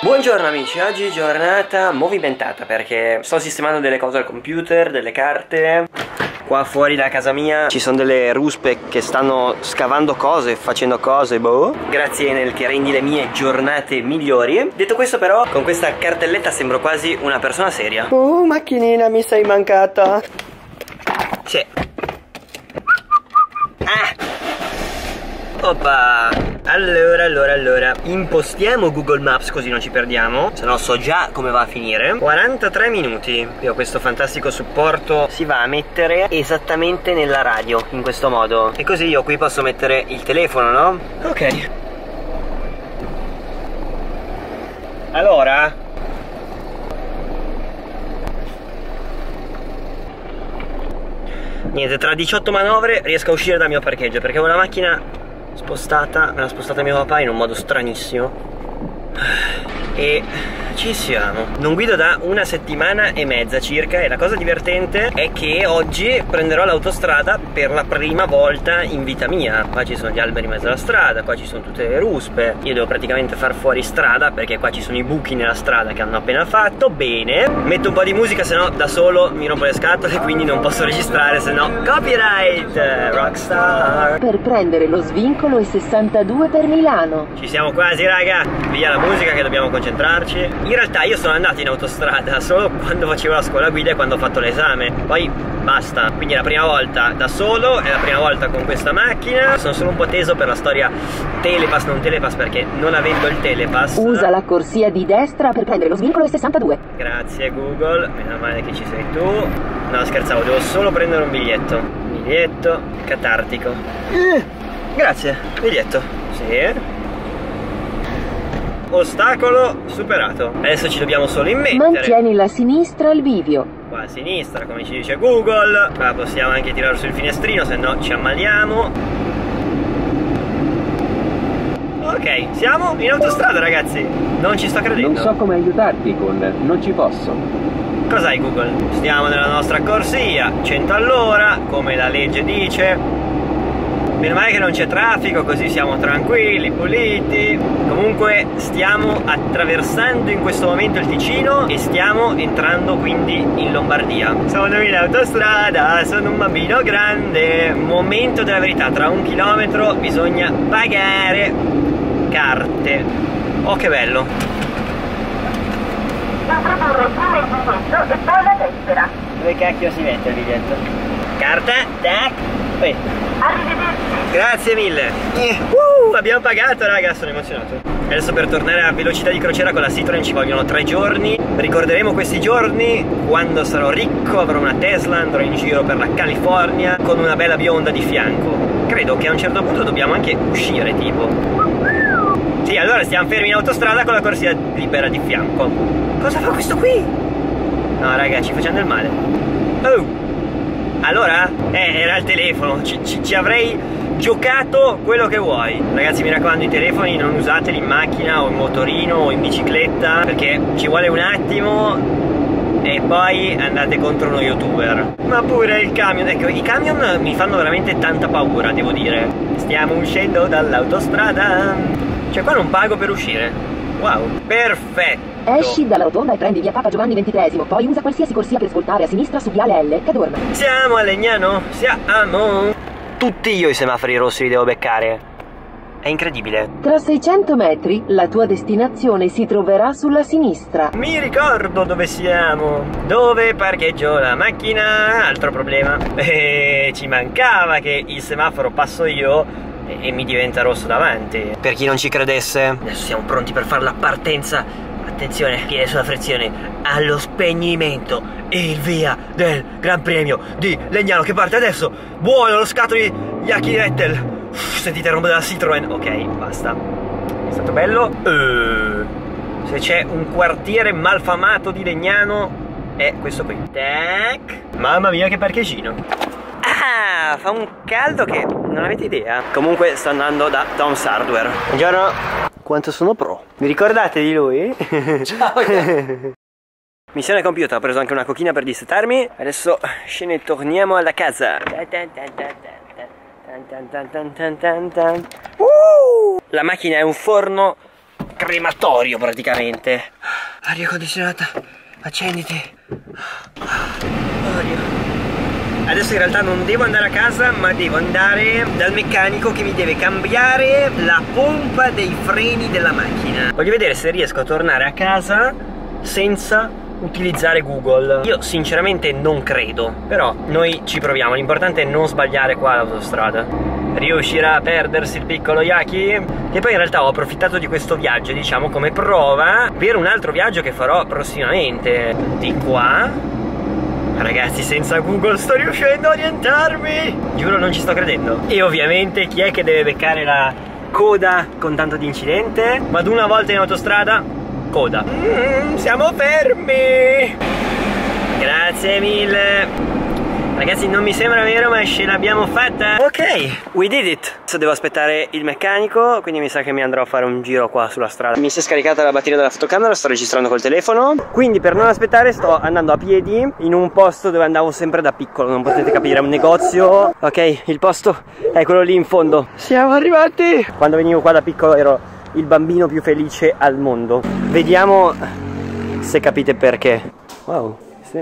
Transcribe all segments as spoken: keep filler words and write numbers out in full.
Buongiorno amici, oggi giornata movimentata perché sto sistemando delle cose al computer, delle carte. Qua fuori da casa mia ci sono delle ruspe che stanno scavando cose, facendo cose, boh. Grazie Enel che rendi le mie giornate migliori. Detto questo però, con questa cartelletta sembro quasi una persona seria. Oh, macchinina, mi sei mancata. Sì. Ah! Oppa. Allora, allora, allora impostiamo Google Maps così non ci perdiamo, se no so già come va a finire. Quarantatré minuti. Io questo fantastico supporto si va a mettere esattamente nella radio, in questo modo. E così io qui posso mettere il telefono, no? Ok. Allora niente, tra diciotto manovre riesco a uscire dal mio parcheggio perché ho una macchina spostata, me l'ha spostata mio papà in un modo stranissimo. E ci siamo. Non guido da una settimana e mezza circa e la cosa divertente è che oggi prenderò l'autostrada per la prima volta in vita mia. Qua ci sono gli alberi in mezzo alla strada, qua ci sono tutte le ruspe. Io devo praticamente far fuori strada perché qua ci sono i buchi nella strada che hanno appena fatto. Bene, metto un po' di musica, se no da solo mi rompo le scatole, quindi non posso registrare, se no copyright. Rockstar. Per prendere lo svincolo è sessantadue per Milano. Ci siamo quasi raga. Via la musica che dobbiamo concentrarci. In realtà io sono andato in autostrada solo quando facevo la scuola guida e quando ho fatto l'esame. Poi basta. Quindi è la prima volta da solo, è la prima volta con questa macchina. Sono solo un po' teso per la storia telepass, non telepass, perché non avendo il telepass. Usa la corsia di destra per prendere lo svincolo è sessantadue. Grazie Google, meno male che ci sei tu. No, scherzavo, devo solo prendere un biglietto. Biglietto catartico. eh, Grazie, biglietto. Sì. Ostacolo superato. Adesso ci dobbiamo solo immettere. Mantieni la sinistra al bivio. Qua a sinistra, come ci dice Google. Qua possiamo anche tirare sul finestrino, se no ci ammaliamo. Ok, siamo in autostrada ragazzi. Non ci sto credendo. Non so come aiutarti con non ci posso. Cos'hai Google? Stiamo nella nostra corsia, cento all'ora, come la legge dice. Meno male che non c'è traffico, così siamo tranquilli, puliti. Comunque stiamo attraversando in questo momento il Ticino e stiamo entrando quindi in Lombardia. Sono in autostrada, sono un bambino grande. Momento della verità, tra un chilometro bisogna pagare carte. Oh che bello. Introdurre prima il biglietto e poi la tessera. Dove cacchio si mette il biglietto? Carta, tac. Eh. Arrivederci. Grazie mille. eh. uh, Abbiamo pagato raga, sono emozionato. Adesso per tornare a velocità di crociera con la Citroen ci vogliono tre giorni. Ricorderemo questi giorni quando sarò ricco, avrò una Tesla, andrò in giro per la California con una bella bionda di fianco. Credo che a un certo punto dobbiamo anche uscire tipo. Sì, allora stiamo fermi in autostrada con la corsia libera di fianco. Cosa fa questo qui? No raga, ci facciamo del male. Oh. Allora? Eh, era il telefono, ci, ci, ci avrei giocato quello che vuoi. Ragazzi mi raccomando, i telefoni non usateli in macchina o in motorino o in bicicletta, perché ci vuole un attimo e poi andate contro uno youtuber. Ma pure il camion, ecco, i camion mi fanno veramente tanta paura, devo dire. Stiamo uscendo dall'autostrada. Cioè qua non pago per uscire. Wow, perfetto. Esci dalla rotonda e prendi via Papa Giovanni ventitreesimo, poi usa qualsiasi corsia per svoltare a sinistra su viale L, Cadorna. Siamo a Legnano, siamo. Tutti io i semafori rossi li devo beccare. È incredibile. Tra seicento metri la tua destinazione si troverà sulla sinistra. Mi ricordo dove siamo. Dove parcheggio la macchina? Altro problema. E ci mancava che il semaforo passo io e mi diventa rosso davanti. Per chi non ci credesse, adesso siamo pronti per fare la partenza. Attenzione, piede sulla frizione, allo spegnimento, il via del Gran Premio di Legnano che parte adesso. Buono lo scatto di Yaki Vettel. Uff, sentite il rombo della Citroen. Ok, basta. È stato bello. uh, Se c'è un quartiere malfamato di Legnano è questo qui. Tac. Mamma mia che parcheggino. Ah, fa un caldo che non avete idea. Comunque sto andando da Tom's Hardware. Buongiorno. Quanto sono pro. Vi ricordate di lui? Ciao. Missione compiuta, ho preso anche una cochina per dissetarmi. Adesso ce ne torniamo alla casa. Uh! La macchina è un forno crematorio praticamente. Aria condizionata, accenditi. Oddio. Adesso in realtà non devo andare a casa, ma devo andare dal meccanico che mi deve cambiare la pompa dei freni della macchina. Voglio vedere se riesco a tornare a casa senza utilizzare Google. Io sinceramente non credo, però noi ci proviamo. L'importante è non sbagliare qua l'autostrada. Riuscirà a perdersi il piccolo Yaki? E poi in realtà ho approfittato di questo viaggio, diciamo, come prova per un altro viaggio che farò prossimamente. Di qua. Ragazzi, senza Google sto riuscendo a orientarmi. Giuro, non ci sto credendo. E ovviamente chi è che deve beccare la coda con tanto di incidente? Vado una volta in autostrada, coda. Mm, siamo fermi. Grazie mille. Ragazzi, non mi sembra vero, ma ce l'abbiamo fatta. Ok, we did it. Adesso devo aspettare il meccanico, quindi mi sa che mi andrò a fare un giro qua sulla strada. Mi si è scaricata la batteria della fotocamera, sto registrando col telefono. Quindi per non aspettare sto andando a piedi in un posto dove andavo sempre da piccolo. Non potete capire, è un negozio. Ok, il posto è quello lì in fondo. Siamo arrivati. Quando venivo qua da piccolo ero il bambino più felice al mondo. Vediamo se capite perché. Wow.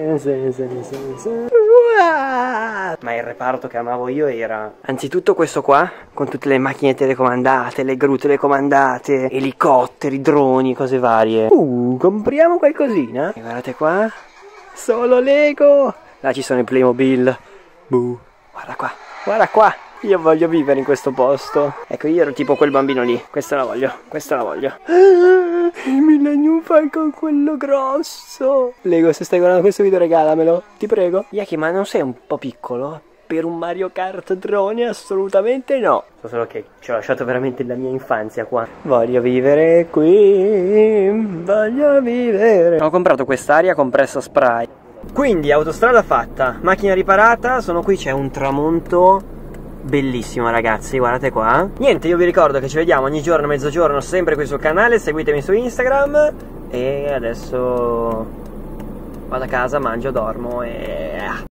Ma il reparto che amavo io era anzitutto questo qua, con tutte le macchine telecomandate, le gru telecomandate, elicotteri, droni, cose varie. Uh, compriamo qualcosina. E guardate qua, solo Lego. Là ci sono i Playmobil. Buh, guarda qua, guarda qua. Io voglio vivere in questo posto. Ecco, io ero tipo quel bambino lì. Questa la voglio, questa la voglio. Ah, il Millennium Falcon, quello grosso. Lego, se stai guardando questo video regalamelo, ti prego. Yaki, ma non sei un po' piccolo? Per un Mario Kart drone assolutamente no. So solo che ci ho lasciato veramente la mia infanzia qua. Voglio vivere qui, voglio vivere. Ho comprato quest'aria compressa spray. Quindi autostrada fatta, macchina riparata. Sono qui, c'è un tramonto bellissimo, ragazzi, guardate qua. Niente, io vi ricordo che ci vediamo ogni giorno, mezzogiorno, sempre qui sul canale. Seguitemi su Instagram. E adesso vado a casa, mangio, dormo e...